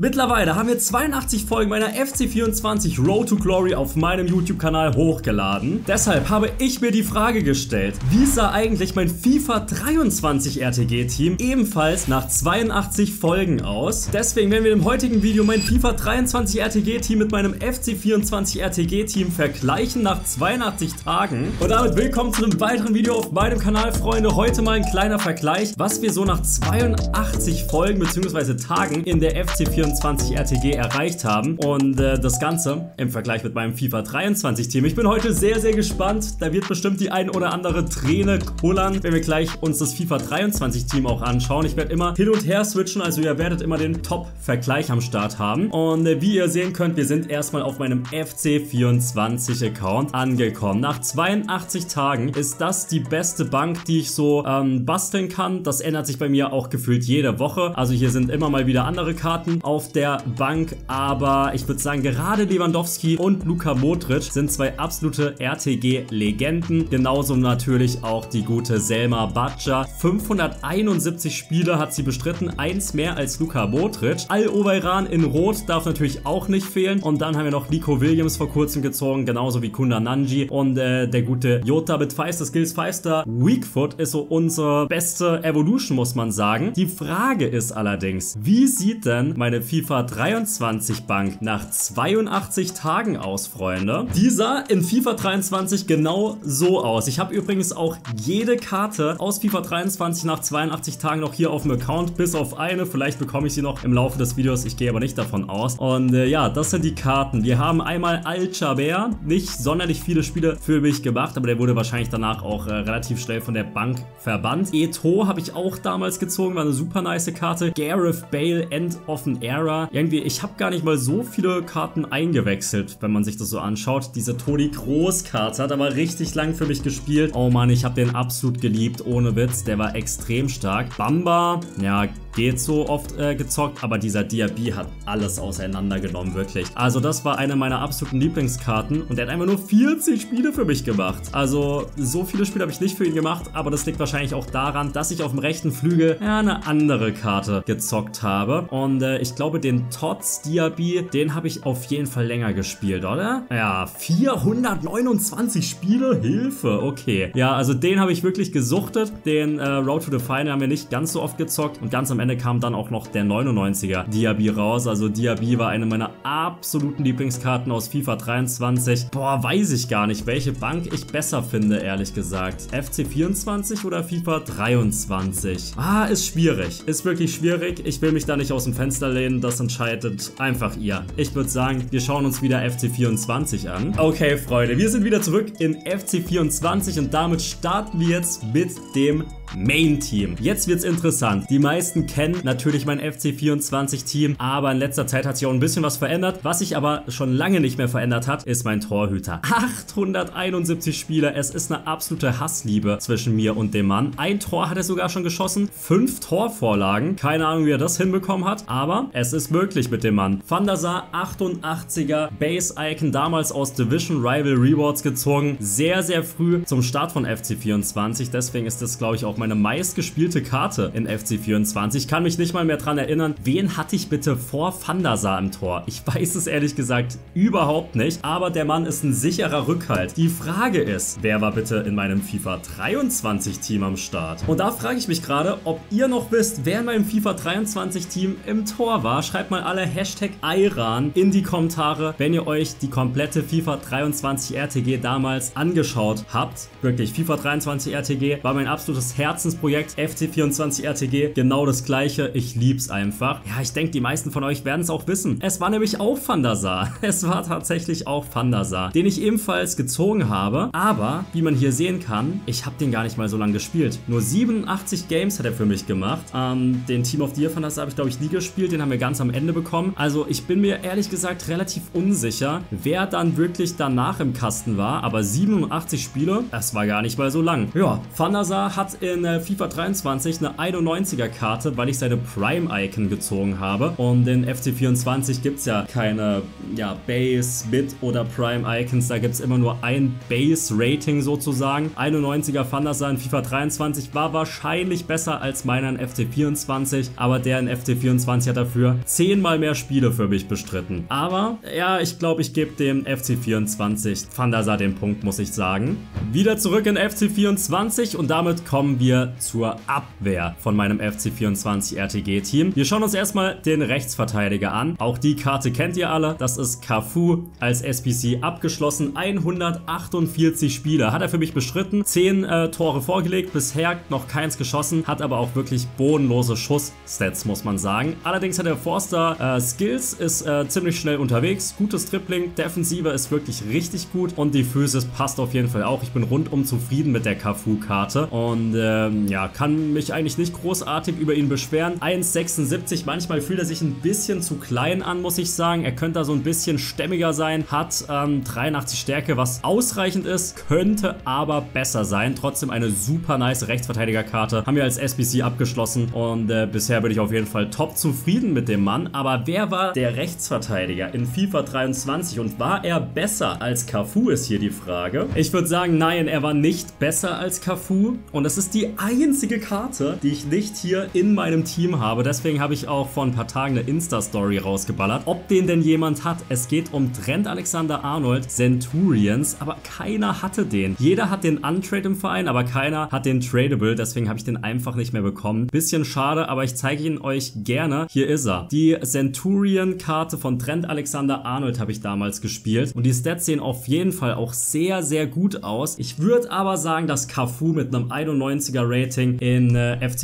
Mittlerweile haben wir 82 Folgen meiner FC24 Road to Glory auf meinem YouTube-Kanal hochgeladen. Deshalb habe ich mir die Frage gestellt, wie sah eigentlich mein FIFA 23 RTG-Team ebenfalls nach 82 Folgen aus? Deswegen werden wir im heutigen Video mein FIFA 23 RTG-Team mit meinem FC24 RTG-Team vergleichen nach 82 Tagen. Und damit willkommen zu einem weiteren Video auf meinem Kanal, Freunde. Heute mal ein kleiner Vergleich, was wir so nach 82 Folgen bzw. Tagen in der FC24 RTG erreicht haben und das Ganze im Vergleich mit meinem FIFA 23 Team. Ich bin heute sehr, sehr gespannt. Da wird bestimmt die ein oder andere Träne kullern, wenn wir gleich uns das FIFA 23 Team auch anschauen. Ich werde immer hin und her switchen, also ihr werdet immer den Top-Vergleich am Start haben. Und wie ihr sehen könnt, wir sind erstmal auf meinem FC24 Account angekommen. Nach 82 Tagen ist das die beste Bank, die ich so basteln kann. Das ändert sich bei mir auch gefühlt jede Woche. Also hier sind immer mal wieder andere Karten auf der Bank, aber ich würde sagen, gerade Lewandowski und Luka Modric sind zwei absolute RTG-Legenden. Genauso natürlich auch die gute Selma Badja. 571 Spiele hat sie bestritten, eins mehr als Luka Modric. Al-Oweiran in Rot darf natürlich auch nicht fehlen. Und dann haben wir noch Nico Williams vor kurzem gezogen, genauso wie Kunda Nanji. Und der gute Jota mit 5 Skills 5-Star. Weakfoot ist so unsere beste Evolution, muss man sagen. Die Frage ist allerdings, wie sieht denn meine FIFA 23 Bank nach 82 Tagen aus, Freunde? Die sah in FIFA 23 genau so aus. Ich habe übrigens auch jede Karte aus FIFA 23 nach 82 Tagen noch hier auf dem Account, bis auf eine. Vielleicht bekomme ich sie noch im Laufe des Videos, ich gehe aber nicht davon aus. Und ja, das sind die Karten. Wir haben einmal Al-Jaber, nicht sonderlich viele Spiele für mich gemacht, aber der wurde wahrscheinlich danach auch relativ schnell von der Bank verbannt. Eto'o habe ich auch damals gezogen, war eine super nice Karte. Gareth Bale, End of an Era. Irgendwie, ich habe gar nicht mal so viele Karten eingewechselt, wenn man sich das so anschaut. Diese Toni Kroos Karte hat aber richtig lang für mich gespielt. Oh Mann, ich habe den absolut geliebt, ohne Witz. Der war extrem stark. Bamba, ja, geht so oft gezockt, aber dieser Diaby hat alles auseinandergenommen, wirklich. Also das war eine meiner absoluten Lieblingskarten und der hat einfach nur 40 Spiele für mich gemacht. Also so viele Spiele habe ich nicht für ihn gemacht, aber das liegt wahrscheinlich auch daran, dass ich auf dem rechten Flügel ja eine andere Karte gezockt habe. Und ich glaube, den Tots Diaby, den habe ich auf jeden Fall länger gespielt, oder? Ja, 429 Spiele? Hilfe, okay. Ja, also den habe ich wirklich gesuchtet. Den Road to the Final haben wir nicht ganz so oft gezockt und ganz am Ende kam dann auch noch der 99er Diaby raus. Also Diaby war eine meiner absoluten Lieblingskarten aus FIFA 23. Boah, weiß ich gar nicht, welche Bank ich besser finde, ehrlich gesagt. FC24 oder FIFA 23? Ah, ist schwierig. Ist wirklich schwierig. Ich will mich da nicht aus dem Fenster lehnen. Das entscheidet einfach ihr. Ich würde sagen, wir schauen uns wieder FC24 an. Okay, Freunde, wir sind wieder zurück in FC24 und damit starten wir jetzt mit dem Main-Team. Jetzt wird's interessant. Die meisten kennen natürlich mein FC24-Team, aber in letzter Zeit hat sich auch ein bisschen was verändert. Was sich aber schon lange nicht mehr verändert hat, ist mein Torhüter. 871 Spiele. Es ist eine absolute Hassliebe zwischen mir und dem Mann. Ein Tor hat er sogar schon geschossen. 5 Torvorlagen. Keine Ahnung, wie er das hinbekommen hat, aber es ist möglich mit dem Mann. Van der Sar, 88er Base-Icon, damals aus Division Rival Rewards gezogen. Sehr, sehr früh zum Start von FC24. Deswegen ist das, glaube ich, auch meine meistgespielte Karte in FC24. Ich kann mich nicht mal mehr dran erinnern, wen hatte ich bitte vor Van der Sar im Tor? Ich weiß es ehrlich gesagt überhaupt nicht, aber der Mann ist ein sicherer Rückhalt. Die Frage ist, wer war bitte in meinem FIFA 23 Team am Start? Und da frage ich mich gerade, ob ihr noch wisst, wer in meinem FIFA 23 Team im Tor war. Schreibt mal alle #Iran in die Kommentare, wenn ihr euch die komplette FIFA 23 RTG damals angeschaut habt. Wirklich, FIFA 23 RTG war mein absolutes Herzensprojekt. FC24 RTG, genau das gleiche. Ich lieb's einfach. Ja, ich denke, die meisten von euch werden es auch wissen. Es war nämlich auch Van der Sar. Es war tatsächlich auch Van der Sar, den ich ebenfalls gezogen habe. Aber, wie man hier sehen kann, ich habe den gar nicht mal so lange gespielt. Nur 87 Games hat er für mich gemacht. Den Team of the Year Van der Sar habe ich, glaube ich, nie gespielt. Den haben wir ganz am Ende bekommen. Also, ich bin mir ehrlich gesagt relativ unsicher, wer dann wirklich danach im Kasten war. Aber 87 Spiele, das war gar nicht mal so lang. Ja, Van der Sar hat in in FIFA 23 eine 91er Karte, weil ich seine Prime-Icon gezogen habe. Und in FC24 gibt es ja keine Base, Mid oder Prime-Icons. Da gibt es immer nur ein Base-Rating sozusagen. 91er Van der Sar in FIFA 23 war wahrscheinlich besser als meiner in FC24, aber der in FC24 hat dafür 10-mal mehr Spiele für mich bestritten. Aber ja, ich glaube, ich gebe dem FC24 Van der Sar den Punkt, muss ich sagen. Wieder zurück in FC24 und damit kommen wir zur Abwehr von meinem FC24 RTG-Team. Wir schauen uns erstmal den Rechtsverteidiger an. Auch die Karte kennt ihr alle. Das ist Cafu als SBC abgeschlossen. 148 Spiele hat er für mich bestritten. 10 Tore vorgelegt, bisher noch keins geschossen, hat aber auch wirklich bodenlose Schussstats, muss man sagen. Allerdings hat der Forster Skills, ist ziemlich schnell unterwegs, gutes Dribbling, Defensive ist wirklich richtig gut und die Physis passt auf jeden Fall auch. Ich bin rundum zufrieden mit der Cafu-Karte und ja, kann mich eigentlich nicht großartig über ihn beschweren. 1,76, manchmal fühlt er sich ein bisschen zu klein an, muss ich sagen. Er könnte da so ein bisschen stämmiger sein, hat 83 Stärke, was ausreichend ist, könnte aber besser sein. Trotzdem eine super nice Rechtsverteidigerkarte. Haben wir als SBC abgeschlossen und bisher bin ich auf jeden Fall top zufrieden mit dem Mann. Aber wer war der Rechtsverteidiger in FIFA 23 und war er besser als Cafu, ist hier die Frage. Ich würde sagen, nein, er war nicht besser als Cafu und es ist die einzige Karte, die ich nicht hier in meinem Team habe. Deswegen habe ich auch vor ein paar Tagen eine Insta-Story rausgeballert, ob den denn jemand hat. Es geht um Trent Alexander-Arnold Centurions, aber keiner hatte den. Jeder hat den Untrade im Verein, aber keiner hat den Tradable, deswegen habe ich den einfach nicht mehr bekommen. Bisschen schade, aber ich zeige ihn euch gerne. Hier ist er. Die Centurion-Karte von Trent Alexander-Arnold habe ich damals gespielt und die Stats sehen auf jeden Fall auch sehr, sehr gut aus. Ich würde aber sagen, dass Cafu mit einem 91er Rating in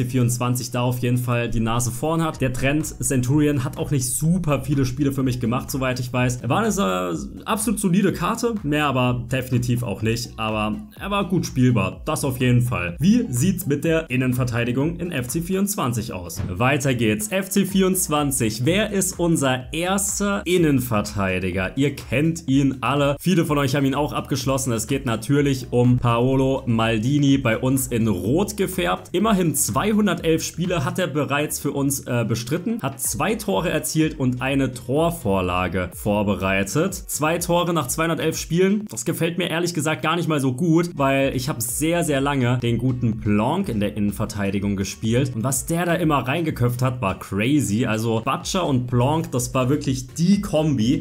FC24 da auf jeden Fall die Nase vorn hat. Der Trent Centurion hat auch nicht super viele Spiele für mich gemacht, soweit ich weiß. Er war eine absolut solide Karte, mehr aber definitiv auch nicht, aber er war gut spielbar, das auf jeden Fall. Wie sieht's mit der Innenverteidigung in FC24 aus? Weiter geht's. FC24. Wer ist unser erster Innenverteidiger? Ihr kennt ihn alle. Viele von euch haben ihn auch abgeschlossen. Es geht natürlich um Paolo Maldini, bei uns in Rot gefärbt. Immerhin 211 Spiele hat er bereits für uns bestritten, hat 2 Tore erzielt und eine Torvorlage vorbereitet. 2 Tore nach 211 Spielen. Das gefällt mir ehrlich gesagt gar nicht mal so gut, weil ich habe sehr, sehr lange den guten Blanc in der Innenverteidigung gespielt und was der da immer reingeköpft hat, war crazy. Also Butcher und Blanc, das war wirklich die Kombi.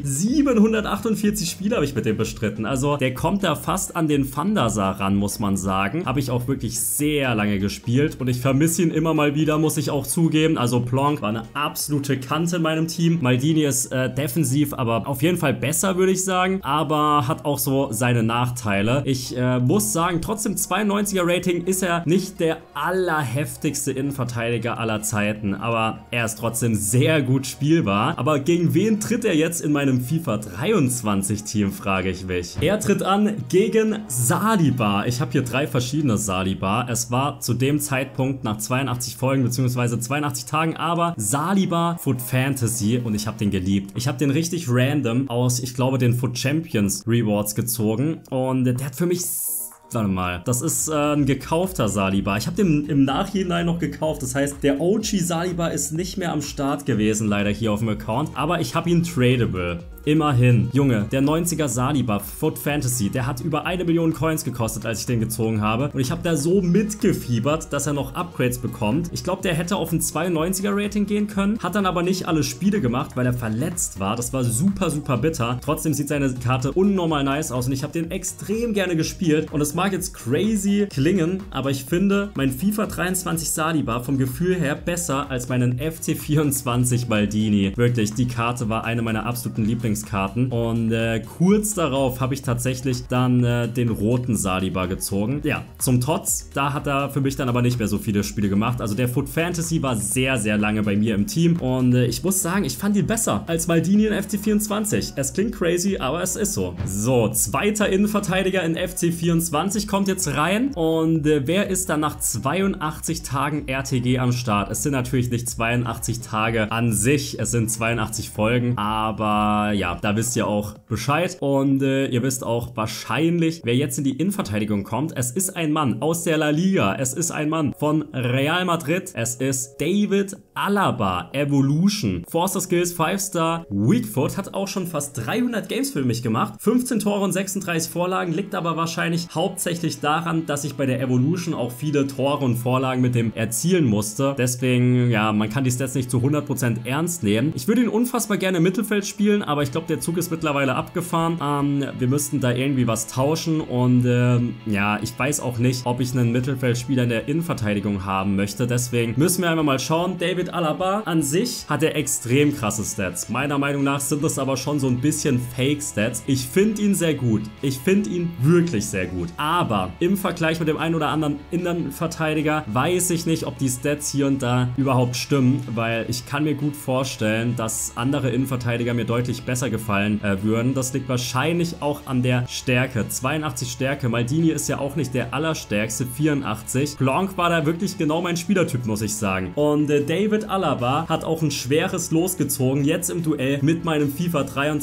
748 Spiele habe ich mit dem bestritten. Also der kommt da fast an den Van der Sar ran, muss man sagen. Habe ich auch wirklich sehr lange gespielt und ich vermisse ihn immer mal wieder, muss ich auch zugeben. Also Blanc war eine absolute Kante in meinem Team. Maldini ist defensiv, aber auf jeden Fall besser, würde ich sagen. Aber hat auch so seine Nachteile. Ich muss sagen, trotzdem 92er Rating ist er nicht der allerheftigste Innenverteidiger aller Zeiten, aber er ist trotzdem sehr gut spielbar. Aber gegen wen tritt er jetzt in meinem FIFA 23 Team, frage ich mich. Er tritt an gegen Saliba. Ich habe hier 3 verschiedene Saliba. Es war zu dem Zeitpunkt nach 82 Folgen bzw. 82 Tagen, aber Saliba Foot Fantasy und ich habe den geliebt. Ich habe den richtig random aus, ich glaube, den Foot Champions Rewards gezogen und der hat für mich... Warte mal, das ist ein gekaufter Saliba. Ich habe den im Nachhinein noch gekauft. Das heißt, der OG Saliba ist nicht mehr am Start gewesen, leider hier auf dem Account. Aber ich habe ihn tradable. Immerhin. Junge, der 90er Saliba, Foot Fantasy, der hat über 1 Million Coins gekostet, als ich den gezogen habe. Und ich habe da so mitgefiebert, dass er noch Upgrades bekommt. Ich glaube, der hätte auf ein 92er Rating gehen können. Hat dann aber nicht alle Spiele gemacht, weil er verletzt war. Das war super, super bitter. Trotzdem sieht seine Karte unnormal nice aus. Und ich habe den extrem gerne gespielt. Und es mag jetzt crazy klingen, aber ich finde mein FIFA 23 Saliba vom Gefühl her besser als meinen FC24 Maldini. Wirklich, die Karte war eine meiner absoluten Lieblingskarten und kurz darauf habe ich tatsächlich dann den roten Saliba gezogen. Ja, zum Trotz, da hat er für mich dann aber nicht mehr so viele Spiele gemacht. Also der Foot Fantasy war sehr, sehr lange bei mir im Team und ich muss sagen, ich fand ihn besser als Maldini in FC24. Es klingt crazy, aber es ist so. So, zweiter Innenverteidiger in FC24 kommt jetzt rein und wer ist dann nach 82 Tagen RTG am Start? Es sind natürlich nicht 82 Tage an sich, es sind 82 Folgen, aber ja, ja, da wisst ihr auch Bescheid und ihr wisst auch wahrscheinlich, wer jetzt in die Innenverteidigung kommt. Es ist ein Mann aus der La Liga, es ist ein Mann von Real Madrid, es ist David Alaba, Evolution, Forster Skills 5-Star, Weakfoot, hat auch schon fast 300 Games für mich gemacht, 15 Tore und 36 Vorlagen, liegt aber wahrscheinlich hauptsächlich daran, dass ich bei der Evolution auch viele Tore und Vorlagen mit dem erzielen musste. Deswegen, ja, man kann die Stats nicht zu 100% ernst nehmen. Ich würde ihn unfassbar gerne im Mittelfeld spielen, aber ich glaube, der Zug ist mittlerweile abgefahren. Wir müssten da irgendwie was tauschen und ja, ich weiß auch nicht, ob ich einen Mittelfeldspieler in der Innenverteidigung haben möchte. Deswegen müssen wir einfach mal schauen. David Alaba an sich hat er extrem krasse Stats. Meiner Meinung nach sind das aber schon so ein bisschen Fake-Stats. Ich finde ihn sehr gut. Ich finde ihn wirklich sehr gut. Aber im Vergleich mit dem einen oder anderen Innenverteidiger weiß ich nicht, ob die Stats hier und da überhaupt stimmen, weil ich kann mir gut vorstellen, dass andere Innenverteidiger mir deutlich besser gefallen würden. Das liegt wahrscheinlich auch an der Stärke. 82 Stärke. Maldini ist ja auch nicht der allerstärkste. 84. Blanc war da wirklich genau mein Spielertyp, muss ich sagen. Und David Alaba hat auch ein schweres Los gezogen, jetzt im Duell mit meinem FIFA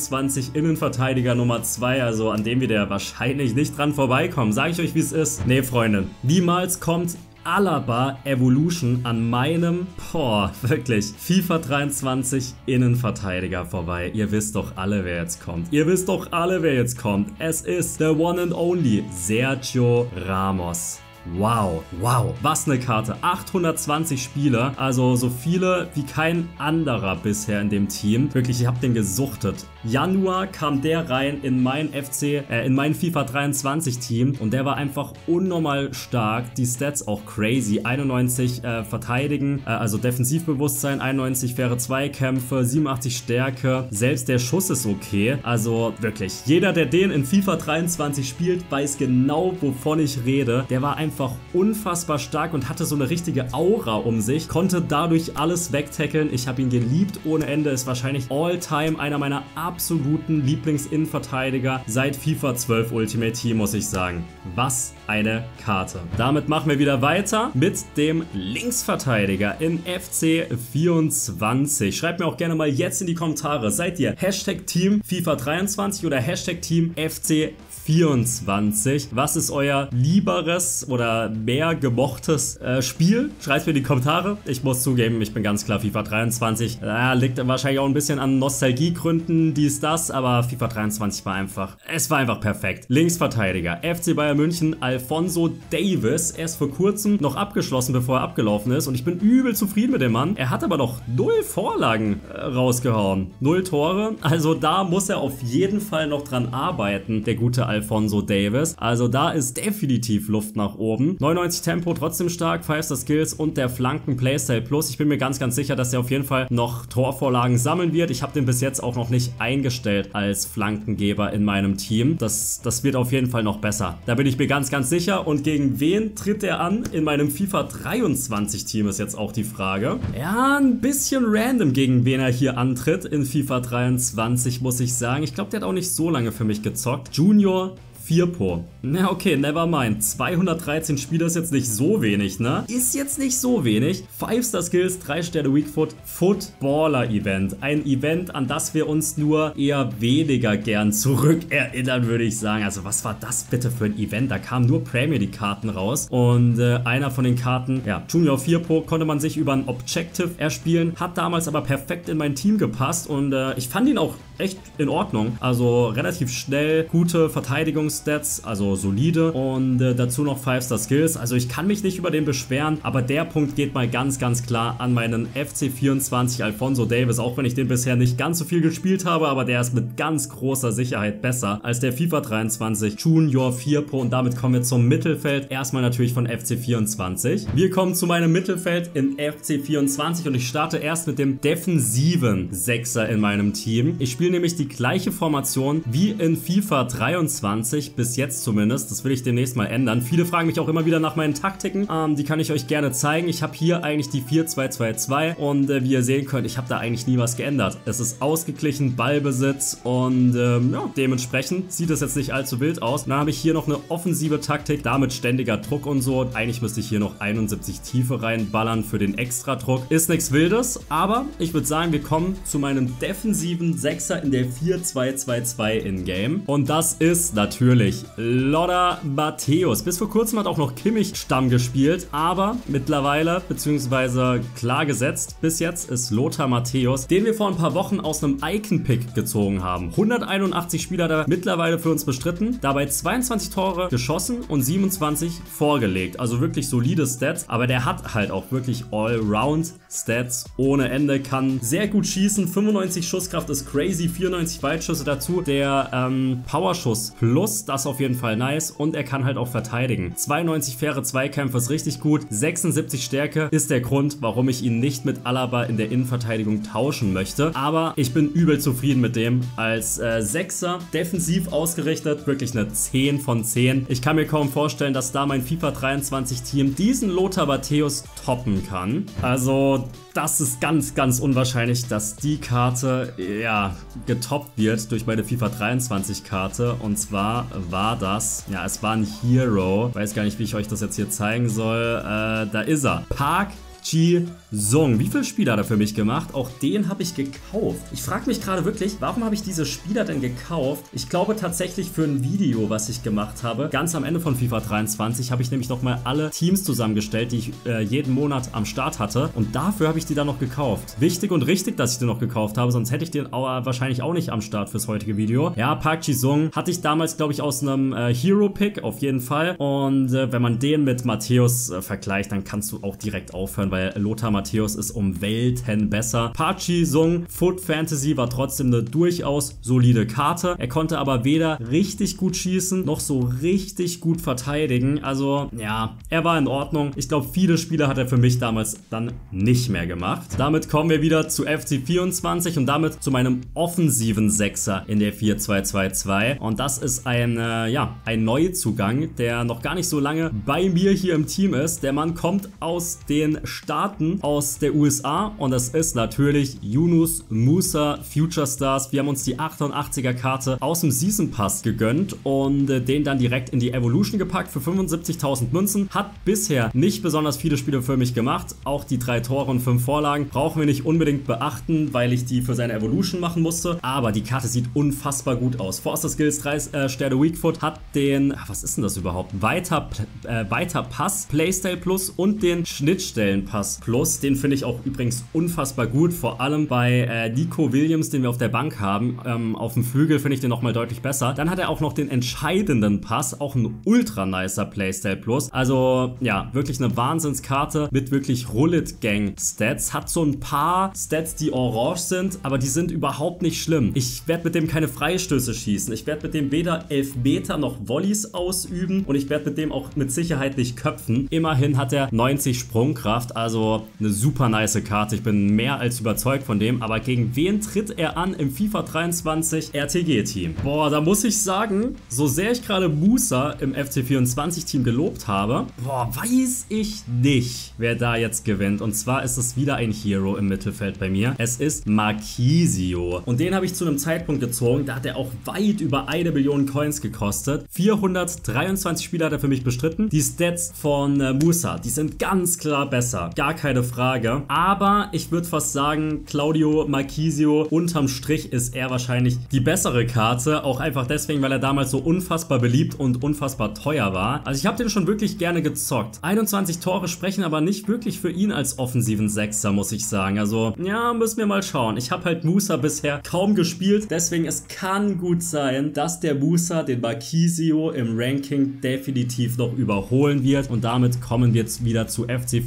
23 Innenverteidiger Nummer 2, also an dem wir da wahrscheinlich nicht dran vorbeikommen. Sage ich euch, wie es ist. Nee, Freunde, niemals kommt Alaba Evolution an meinem, wirklich, FIFA 23 Innenverteidiger vorbei. Ihr wisst doch alle, wer jetzt kommt. Ihr wisst doch alle, wer jetzt kommt. Es ist the one and only Sergio Ramos. Wow, wow, was eine Karte. 820 Spieler, also so viele wie kein anderer bisher in dem Team. Wirklich, ich habe den gesuchtet. Januar kam der rein in mein in mein FIFA 23 Team und der war einfach unnormal stark. Die Stats auch crazy. 91 verteidigen, also Defensivbewusstsein, 91 faire Zweikämpfe, 87 Stärke. Selbst der Schuss ist okay. Also wirklich, jeder, der den in FIFA 23 spielt, weiß genau, wovon ich rede. Der war einfach unfassbar stark und hatte so eine richtige Aura um sich, konnte dadurch alles wegtackeln. Ich habe ihn geliebt ohne Ende, ist wahrscheinlich all-time einer meiner absoluten Lieblingsinnenverteidiger seit FIFA 12 Ultimate Team, muss ich sagen. Was eine Karte. Damit machen wir wieder weiter mit dem Linksverteidiger in FC 24. Schreibt mir auch gerne mal jetzt in die Kommentare, seid ihr Hashtag Team FIFA 23 oder Hashtag Team FC 24? Was ist euer lieberes oder mehr gemochtes Spiel? Schreibt mir in die Kommentare. Ich muss zugeben, ich bin ganz klar FIFA 23. Liegt wahrscheinlich auch ein bisschen an Nostalgiegründen, dies, das, aber FIFA 23 war einfach, es war einfach perfekt. Linksverteidiger, FC Bayern München, Alphonso Davies. Erst vor kurzem noch abgeschlossen, bevor er abgelaufen ist und ich bin übel zufrieden mit dem Mann. Er hat aber noch 0 Vorlagen rausgehauen. 0 Tore. Also da muss er auf jeden Fall noch dran arbeiten, der gute Alphonso Davies. Also da ist definitiv Luft nach oben. 99 Tempo, trotzdem stark, 5-Star Skills und der Flanken Playstyle Plus. Ich bin mir ganz, ganz sicher, dass er auf jeden Fall noch Torvorlagen sammeln wird. Ich habe den bis jetzt auch noch nicht eingestellt als Flankengeber in meinem Team. Das wird auf jeden Fall noch besser. Da bin ich mir ganz, ganz sicher. Und gegen wen tritt er an? In meinem FIFA 23 Team ist jetzt auch die Frage. Ja, ein bisschen random, gegen wen er hier antritt in FIFA 23, muss ich sagen. Ich glaube, der hat auch nicht so lange für mich gezockt. Junior Firpo. Na okay, never mind. 213 Spieler ist jetzt nicht so wenig, ne? Ist jetzt nicht so wenig. 5-Star Skills, 3 Sterne Weakfoot, Footballer Event. Ein Event, an das wir uns nur eher weniger gern zurückerinnern, würde ich sagen. Also was war das bitte für ein Event? Da kamen nur Premier League Karten raus. Und einer von den Karten, ja, Junior Firpo, konnte man sich über ein Objective erspielen. Hat damals aber perfekt in mein Team gepasst. Und ich fand ihn auch echt in Ordnung. Also relativ schnell, gute Verteidigungsstats, also solide und dazu noch 5-Star Skills. Also ich kann mich nicht über den beschweren, aber der Punkt geht mal ganz, ganz klar an meinen FC 24 Alphonso Davies, auch wenn ich den bisher nicht ganz so viel gespielt habe, aber der ist mit ganz großer Sicherheit besser als der FIFA 23 Junior Firpo und damit kommen wir zum Mittelfeld. Erstmal natürlich von FC 24. Wir kommen zu meinem Mittelfeld in FC 24 und ich starte erst mit dem defensiven Sechser in meinem Team. Ich spiele nämlich die gleiche Formation wie in FIFA 23 24, bis jetzt zumindest. Das will ich demnächst mal ändern. Viele fragen mich auch immer wieder nach meinen Taktiken. Die kann ich euch gerne zeigen. Ich habe hier eigentlich die 4-2-2-2 und wie ihr sehen könnt, ich habe da eigentlich nie was geändert. Es ist ausgeglichen, Ballbesitz und ja, dementsprechend sieht es jetzt nicht allzu wild aus. Und dann habe ich hier noch eine offensive Taktik, damit ständiger Druck und so. Eigentlich müsste ich hier noch 71 Tiefe reinballern für den Extradruck. Ist nichts Wildes, aber ich würde sagen, wir kommen zu meinem defensiven Sechser in der 4-2-2-2 in-game. Und das ist natürlich Lothar Matthäus. Bis vor kurzem hat auch noch Kimmich Stamm gespielt, aber mittlerweile, beziehungsweise klar gesetzt, bis jetzt ist Lothar Matthäus, den wir vor ein paar Wochen aus einem Icon-Pick gezogen haben. 181 Spieler da mittlerweile für uns bestritten, dabei 22 Tore geschossen und 27 vorgelegt. Also wirklich solide Stats, aber der hat halt auch wirklich Allround-Stats ohne Ende, kann sehr gut schießen, 95 Schusskraft ist crazy, 94 Weitschüsse dazu, der Powerschuss plus, das auf jeden Fall nice und er kann halt auch verteidigen. 92 faire Zweikämpfe ist richtig gut, 76 Stärke ist der Grund, warum ich ihn nicht mit Alaba in der Innenverteidigung tauschen möchte, aber ich bin übel zufrieden mit dem als Sechser, defensiv ausgerichtet, wirklich eine 10 von 10. Ich kann mir kaum vorstellen, dass da mein FIFA 23 Team diesen Lothar Matthäus toppen kann. Also das ist ganz, ganz unwahrscheinlich, dass die Karte, ja, getoppt wird durch meine FIFA 23 Karte. Und zwar war das, ja, es war ein Hero. Ich weiß gar nicht, wie ich euch das jetzt hier zeigen soll. Da ist er. Park Ji-sung. Wie viele Spieler hat er für mich gemacht? Auch den habe ich gekauft. Ich frage mich gerade wirklich, warum habe ich diese Spieler denn gekauft? Ich glaube tatsächlich für ein Video, was ich gemacht habe. Ganz am Ende von FIFA 23 habe ich nämlich nochmal alle Teams zusammengestellt, die ich jeden Monat am Start hatte. Und dafür habe ich die dann noch gekauft. Wichtig und richtig, dass ich den noch gekauft habe, sonst hätte ich den wahrscheinlich auch nicht am Start fürs heutige Video. Ja, Park Ji-sung hatte ich damals, glaube ich, aus einem Hero-Pick auf jeden Fall. Und wenn man den mit Matthäus vergleicht, dann kannst du auch direkt aufhören, weil Lothar Matthäus ist um Welten besser. Park Ji-sung, Foot Fantasy war trotzdem eine durchaus solide Karte. Er konnte aber weder richtig gut schießen, noch so richtig gut verteidigen. Also, ja, er war in Ordnung. Ich glaube, viele Spiele hat er für mich damals dann nicht mehr gemacht. Damit kommen wir wieder zu FC24 und damit zu meinem offensiven Sechser in der 4-2-2-2. Und das ist ein Neuzugang, der noch gar nicht so lange bei mir hier im Team ist. Der Mann kommt aus den Staaten, aus der USA und das ist natürlich Yunus Musah Future Stars. Wir haben uns die 88er Karte aus dem Season Pass gegönnt und den dann direkt in die Evolution gepackt für 75.000 Münzen. Hat bisher nicht besonders viele Spiele für mich gemacht. Auch die 3 Tore und 5 Vorlagen brauchen wir nicht unbedingt beachten, weil ich die für seine Evolution machen musste. Aber die Karte sieht unfassbar gut aus. Forster Skills 3 Sterne Weakfoot hat den, was ist denn das überhaupt? Weiter Pass, Playstyle Plus und den Schnittstellen Pass Plus. Den finde ich auch übrigens unfassbar gut, vor allem bei Nico Williams, den wir auf der Bank haben. Auf dem Flügel finde ich den nochmal deutlich besser. Dann hat er auch noch den entscheidenden Pass, auch ein ultra nicer Playstyle Plus. Also ja, wirklich eine Wahnsinnskarte mit wirklich Rullet Gang Stats. Hat so ein paar Stats, die orange sind, aber die sind überhaupt nicht schlimm. Ich werde mit dem keine Freistöße schießen. Ich werde mit dem weder Elfmeter noch Volleys ausüben und ich werde mit dem auch mit Sicherheit nicht köpfen. Immerhin hat er 90 Sprungkraft, also eine super nice Karte. Ich bin mehr als überzeugt von dem, aber gegen wen tritt er an im FIFA 23 RTG-Team? Boah, da muss ich sagen, so sehr ich gerade Musah im FC24-Team gelobt habe, boah, weiß ich nicht, wer da jetzt gewinnt. Und zwar ist es wieder ein Hero im Mittelfeld bei mir. Es ist Marquisio. Und den habe ich zu einem Zeitpunkt gezogen, da hat er auch weit über 1 Million Coins gekostet. 423 Spieler hat er für mich bestritten. Die Stats von Musah, die sind ganz klar besser. Gar keine Frage. Aber ich würde fast sagen, Claudio Marquisio unterm Strich ist er wahrscheinlich die bessere Karte. Auch einfach deswegen, weil er damals so unfassbar beliebt und unfassbar teuer war. Also ich habe den schon wirklich gerne gezockt. 21 Tore sprechen aber nicht wirklich für ihn als offensiven Sechser, muss ich sagen. Also ja, müssen wir mal schauen. Ich habe halt Musah bisher kaum gespielt. Deswegen, es kann gut sein, dass der Musah den Marquisio im Ranking definitiv noch überholen wird. Und damit kommen wir jetzt wieder zu FC24.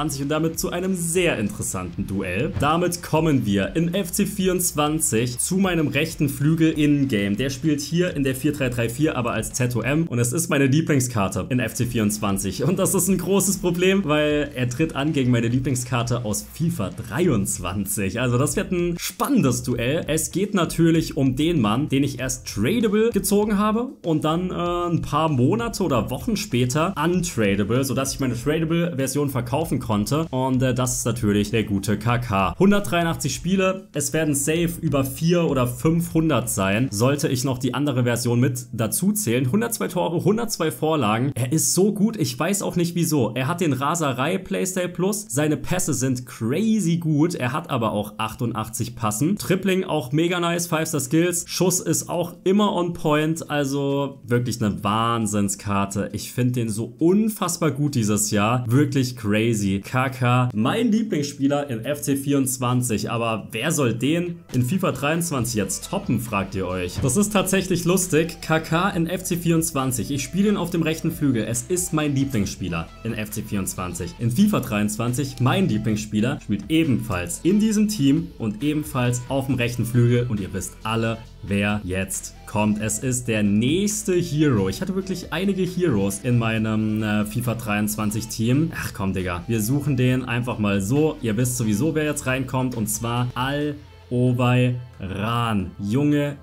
FC24 und damit zu einem sehr interessanten Duell. Damit kommen wir in FC24 zu meinem rechten Flügel in-game. Der spielt hier in der 4-3-3-4, aber als ZOM und es ist meine Lieblingskarte in FC24 und das ist ein großes Problem, weil er tritt an gegen meine Lieblingskarte aus FIFA 23. Also das wird ein spannendes Duell. Es geht natürlich um den Mann, den ich erst tradable gezogen habe und dann ein paar Monate oder Wochen später untradable, sodass ich meine tradable Version verkaufen konnte und das ist natürlich der gute KK. 183 Spiele, es werden safe über 400 oder 500 sein, sollte ich noch die andere Version mit dazu zählen. 102 Tore, 102 Vorlagen. Er ist so gut, ich weiß auch nicht wieso. Er hat den Raserei Playstyle Plus, seine Pässe sind crazy gut, er hat aber auch 88 Passen. Tripling auch mega nice, 5-Star Skills, Schuss ist auch immer on point, also wirklich eine Wahnsinnskarte. Ich finde den so unfassbar gut dieses Jahr, wirklich crazy. KK, mein Lieblingsspieler in FC24, aber wer soll den in FIFA 23 jetzt toppen, fragt ihr euch. Das ist tatsächlich lustig, KK in FC24, ich spiele ihn auf dem rechten Flügel, es ist mein Lieblingsspieler in FC24. In FIFA 23, mein Lieblingsspieler, spielt ebenfalls in diesem Team und ebenfalls auf dem rechten Flügel und ihr wisst alle, wer jetzt kommt. Es ist der nächste Hero. Ich hatte wirklich einige Heroes in meinem FIFA 23 Team. Ach komm, Digga. Wir suchen den einfach mal so. Ihr wisst sowieso, wer jetzt reinkommt. Und zwar Al-Oweiran. Junge.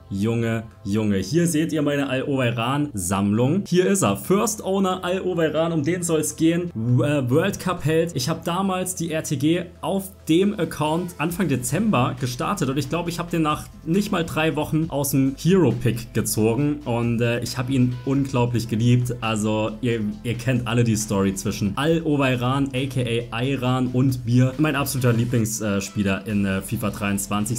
Hier seht ihr meine Al-Oweiran-Sammlung. Hier ist er. First Owner Al-Oweiran, um den soll es gehen. World Cup Held. Ich habe damals die RTG auf dem Account Anfang Dezember gestartet und ich glaube, ich habe den nach nicht mal 3 Wochen aus dem Hero-Pick gezogen und ich habe ihn unglaublich geliebt. Also ihr kennt alle die Story zwischen Al-Oweiran, aka Iran und mir. Mein absoluter Lieblingsspieler in FIFA 23.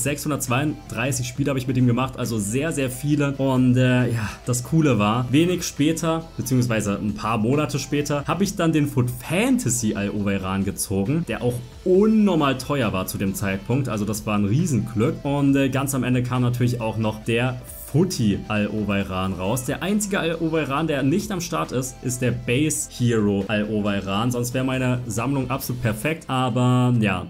632 Spiele habe ich mit ihm gemacht, also sehr, sehr viele. Und ja, das Coole war, wenig später, beziehungsweise ein paar Monate später, habe ich dann den Foot Fantasy Al-Oweiran gezogen, der auch unnormal teuer war zu dem Zeitpunkt. Also das war ein Riesenglück. Und ganz am Ende kam natürlich auch noch der Footy Al-Oweiran raus. Der einzige Al-Oweiran, der nicht am Start ist, ist der Base Hero Al-Oweiran. Sonst wäre meine Sammlung absolut perfekt. Aber ja,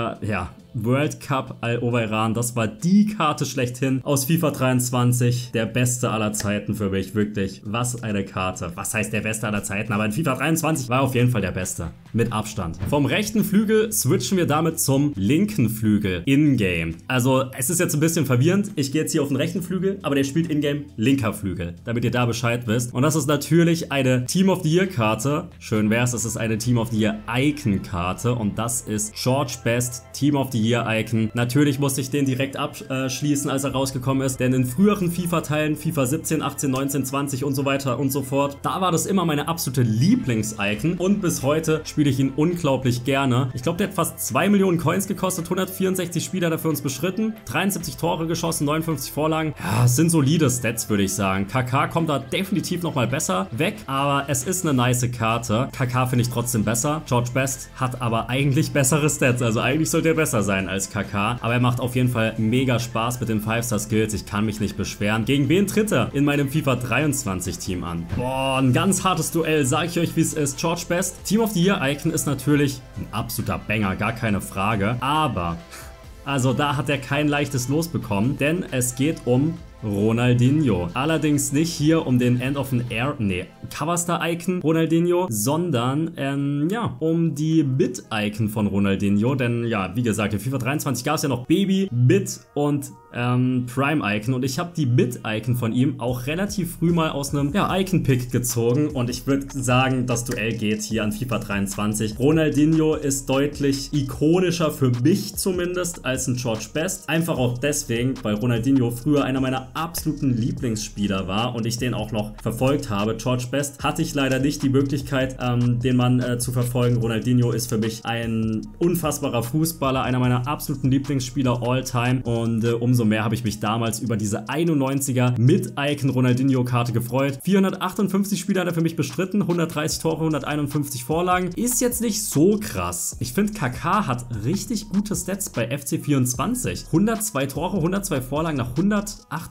World Cup Al-Oweiran, das war die Karte schlechthin aus FIFA 23. Der beste aller Zeiten für mich, wirklich. Was eine Karte. Was heißt der beste aller Zeiten? Aber in FIFA 23 war auf jeden Fall der beste. Mit Abstand. Vom rechten Flügel switchen wir damit zum linken Flügel in-game. Also es ist jetzt ein bisschen verwirrend. Ich gehe jetzt hier auf den rechten Flügel, aber der spielt in-game linker Flügel. Damit ihr da Bescheid wisst. Und das ist natürlich eine Team of the Year Karte. Schön wär's, es ist eine Team of the Year Icon Karte. Und das ist George Best Team of the Year Icon. Natürlich musste ich den direkt abschließen, als er rausgekommen ist, denn in früheren FIFA-Teilen, FIFA 17, 18, 19, 20 und so weiter und so fort, da war das immer meine absolute Lieblings-Icon und bis heute spiele ich ihn unglaublich gerne. Ich glaube, der hat fast 2 Millionen Coins gekostet, 164 Spiele hat er für uns bestritten, 73 Tore geschossen, 59 Vorlagen. Ja, es sind solide Stats, würde ich sagen. KK kommt da definitiv nochmal besser weg, aber es ist eine nice Karte. KK finde ich trotzdem besser. George Best hat aber eigentlich bessere Stats, also eigentlich sollte er besser sein als KK, aber er macht auf jeden Fall mega Spaß mit den 5-Star Skills, ich kann mich nicht beschweren. Gegen wen tritt er in meinem FIFA 23 Team an? Boah, ein ganz hartes Duell, sage ich euch, wie es ist. George Best, Team of the Year Icon ist natürlich ein absoluter Banger, gar keine Frage, aber also da hat er kein leichtes Los bekommen, denn es geht um Ronaldinho. Allerdings nicht hier um den End of an Air, Coverstar-Icon Ronaldinho, sondern ja, um die Bit-Icon von Ronaldinho, denn ja, wie gesagt, in FIFA 23 gab es ja noch Baby, Bit und Prime-Icon und ich habe die Bit-Icon von ihm auch relativ früh mal aus einem Icon-Pick gezogen und ich würde sagen, das Duell geht hier an FIFA 23. Ronaldinho ist deutlich ikonischer für mich zumindest als ein George Best. Einfach auch deswegen, weil Ronaldinho früher einer meiner absoluten Lieblingsspieler war und ich den auch noch verfolgt habe. George Best hatte ich leider nicht die Möglichkeit, den Mann zu verfolgen. Ronaldinho ist für mich ein unfassbarer Fußballer, einer meiner absoluten Lieblingsspieler all time und umso mehr habe ich mich damals über diese 91er mit Icon Ronaldinho Karte gefreut. 458 Spiele hat er für mich bestritten, 130 Tore, 151 Vorlagen. Ist jetzt nicht so krass. Ich finde, KK hat richtig gute Stats bei FC24. 102 Tore, 102 Vorlagen nach 180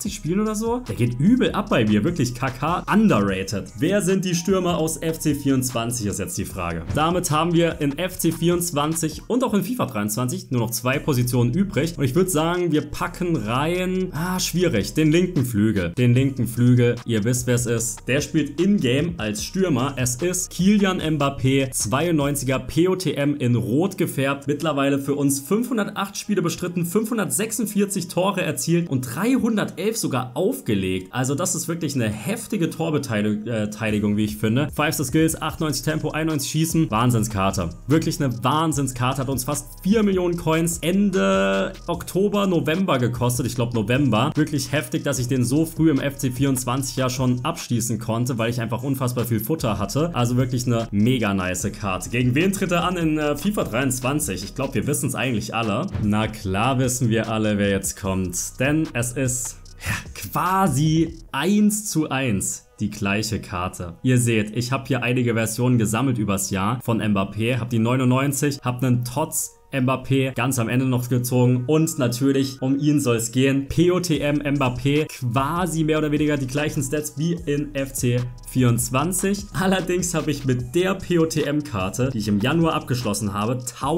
80 Spielen oder so. Der geht übel ab bei mir, wirklich KK, underrated. Wer sind die Stürmer aus FC 24 ist jetzt die Frage. Damit haben wir in FC 24 und auch in FIFA 23 nur noch 2 Positionen übrig. Und ich würde sagen, wir packen rein, schwierig, den linken Flügel. Den linken Flügel, ihr wisst, wer es ist. Der spielt in-game als Stürmer. Es ist Kylian Mbappé, 92er POTM in Rot gefärbt. Mittlerweile für uns 508 Spiele bestritten, 546 Tore erzielt und 311 sogar aufgelegt. Also das ist wirklich eine heftige Torbeteiligung, wie ich finde. 5 Skills, 98 Tempo, 91 Schießen. Wahnsinnskarte. Wirklich eine Wahnsinnskarte. Hat uns fast 4 Millionen Coins Ende Oktober, November gekostet. Ich glaube November. Wirklich heftig, dass ich den so früh im FC 24 ja schon abschließen konnte, weil ich einfach unfassbar viel Futter hatte. Also wirklich eine mega nice Karte. Gegen wen tritt er an in FIFA 23? Ich glaube, wir wissen es eigentlich alle. Na klar wissen wir alle, wer jetzt kommt. Denn es ist quasi 1:1 die gleiche Karte. Ihr seht, ich habe hier einige Versionen gesammelt übers Jahr von Mbappé. Habe die 99, habe einen Tots Mbappé ganz am Ende noch gezogen und natürlich um ihn soll es gehen. POTM Mbappé, quasi mehr oder weniger die gleichen Stats wie in FC 24. Allerdings habe ich mit der POTM-Karte, die ich im Januar abgeschlossen habe,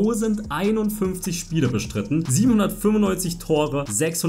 1051 Spiele bestritten, 795 Tore,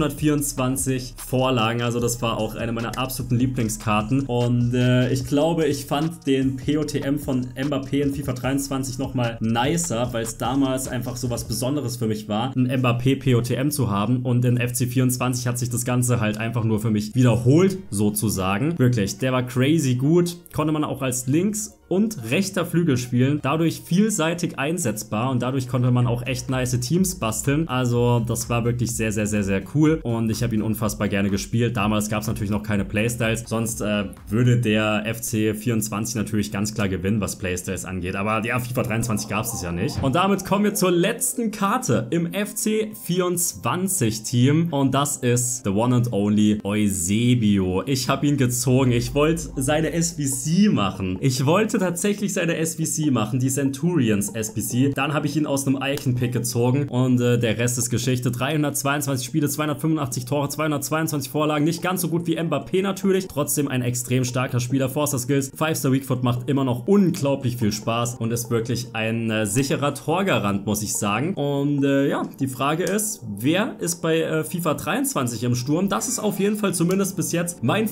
624 Vorlagen. Also das war auch eine meiner absoluten Lieblingskarten. Und ich glaube, ich fand den POTM von Mbappé in FIFA 23 nochmal nicer, weil es damals einfach so was Besonderes für mich war, ein Mbappé POTM zu haben. Und in FC 24 hat sich das Ganze halt einfach nur für mich wiederholt, sozusagen. Wirklich, der war crazy gut. Konnte man auch als Links- und rechter Flügel spielen, dadurch vielseitig einsetzbar und dadurch konnte man auch echt nice Teams basteln. Also das war wirklich sehr, sehr, sehr, sehr cool und ich habe ihn unfassbar gerne gespielt. Damals gab es natürlich noch keine Playstyles, sonst würde der FC 24 natürlich ganz klar gewinnen, was Playstyles angeht. Aber ja, FIFA 23 gab es ja nicht. Und damit kommen wir zur letzten Karte im FC 24 Team und das ist the one and only Eusebio. Ich habe ihn gezogen. Ich wollte seine SBC machen. Ich wollte tatsächlich seine SBC machen, die Centurions SBC. Dann habe ich ihn aus einem Icon-Pick gezogen und der Rest ist Geschichte. 322 Spiele, 285 Tore, 222 Vorlagen. Nicht ganz so gut wie Mbappé natürlich. Trotzdem ein extrem starker Spieler. Forster Skills, 5-Star Weakfoot macht immer noch unglaublich viel Spaß und ist wirklich ein sicherer Torgarant, muss ich sagen. Und ja, die Frage ist, wer ist bei FIFA 23 im Sturm? Das ist auf jeden Fall zumindest bis jetzt mein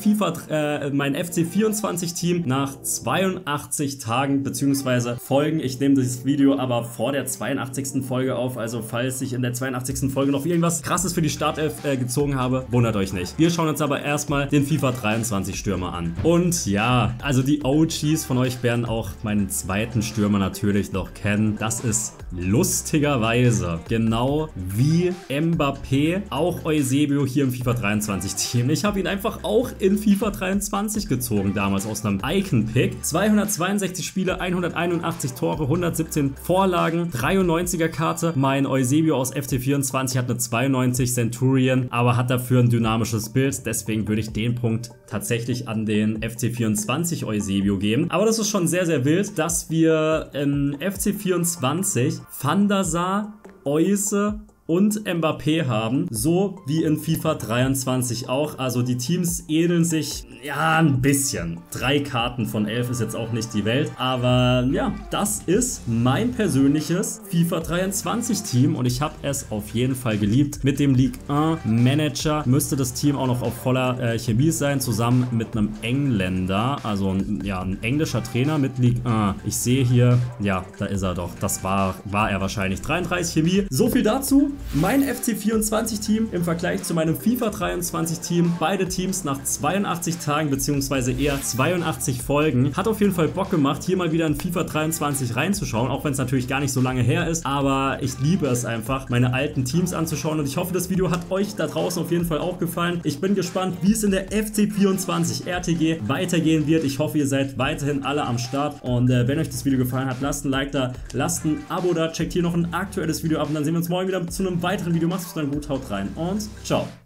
FC 24 Team nach 82 Tagen bzw. Folgen. Ich nehme dieses Video aber vor der 82. Folge auf, also falls ich in der 82. Folge noch irgendwas Krasses für die Startelf gezogen habe, wundert euch nicht. Wir schauen uns aber erstmal den FIFA 23 Stürmer an. Und ja, also die OGs von euch werden auch meinen zweiten Stürmer natürlich noch kennen. Das ist lustigerweise genau wie Mbappé auch Eusebio hier im FIFA 23 Team. Ich habe ihn einfach auch in FIFA 23 gezogen, damals aus einem Icon-Pick. 262 Spiele, 181 Tore, 117 Vorlagen, 93er Karte. Mein Eusebio aus FC 24 hat eine 92 Centurion, aber hat dafür ein dynamisches Bild. Deswegen würde ich den Punkt tatsächlich an den FC 24 Eusebio geben. Aber das ist schon sehr, sehr wild, dass wir im FC 24 Van der Sar, Euse und Mbappé haben, so wie in FIFA 23 auch. Also die Teams ähneln sich ja ein bisschen. 3 Karten von 11 ist jetzt auch nicht die Welt, aber ja, das ist mein persönliches FIFA 23 Team und ich habe es auf jeden Fall geliebt. Mit dem Ligue 1 Manager müsste das Team auch noch auf voller Chemie sein, zusammen mit einem Engländer, also ja, ein englischer Trainer mit Ligue 1. Ich sehe hier, ja, da ist er doch. Das war er wahrscheinlich. 33 Chemie. So viel dazu. Mein FC 24 Team im Vergleich zu meinem FIFA 23 Team. Beide Teams nach 82 Tagen beziehungsweise eher 82 Folgen. Hat auf jeden Fall Bock gemacht, hier mal wieder in FIFA 23 reinzuschauen, auch wenn es natürlich gar nicht so lange her ist. Aber ich liebe es einfach, meine alten Teams anzuschauen und ich hoffe, das Video hat euch da draußen auf jeden Fall auch gefallen. Ich bin gespannt, wie es in der FC 24 RTG weitergehen wird. Ich hoffe, ihr seid weiterhin alle am Start und wenn euch das Video gefallen hat, lasst ein Like da, lasst ein Abo da, checkt hier noch ein aktuelles Video ab und dann sehen wir uns morgen wieder zu einem weiteren Video. Macht's dann gut, haut rein und ciao.